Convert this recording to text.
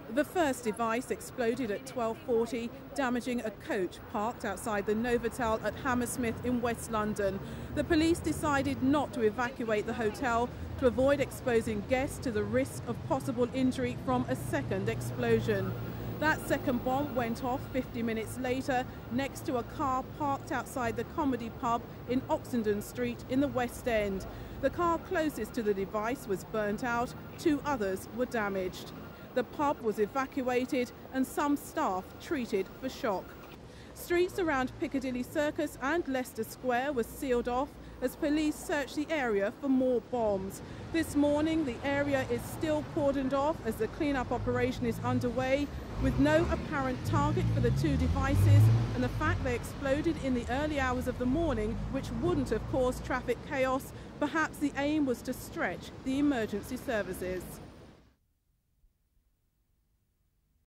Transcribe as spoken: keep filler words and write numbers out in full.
The first device exploded at twelve forty, damaging a coach parked outside the Novotel at Hammersmith in West London. The police decided not to evacuate the hotel to avoid exposing guests to the risk of possible injury from a second explosion. That second bomb went off fifty minutes later next to a car parked outside the Comedy Pub in Oxenden Street in the West End. The car closest to the device was burnt out, two others were damaged. The pub was evacuated and some staff treated for shock. Streets around Piccadilly Circus and Leicester Square were sealed off as police searched the area for more bombs. This morning the area is still cordoned off as the clean-up operation is underway, with no apparent target for the two devices and the fact they exploded in the early hours of the morning, which wouldn't have caused traffic chaos. Perhaps the aim was to stretch the emergency services.